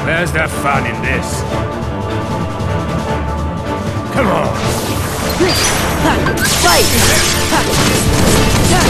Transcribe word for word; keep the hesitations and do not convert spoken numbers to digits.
Where's the fun in this? Come on! Fight!